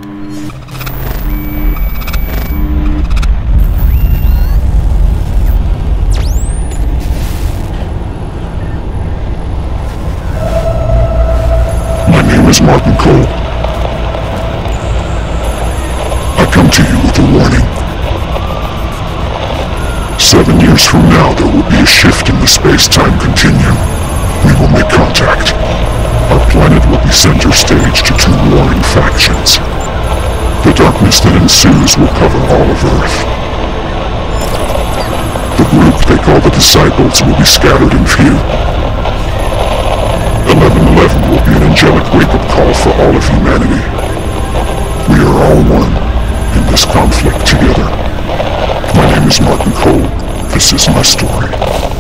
My name is Martin Cole. I come to you with a warning. 7 years from now, there will be a shift in the space-time continuum. We will make contact. Our planet will be center stage to two warring factions. The darkness that ensues will cover all of Earth. The group they call the Disciples will be scattered and few. 1111 will be an angelic wake-up call for all of humanity. We are all one in this conflict together. My name is Martin Cole. This is my story.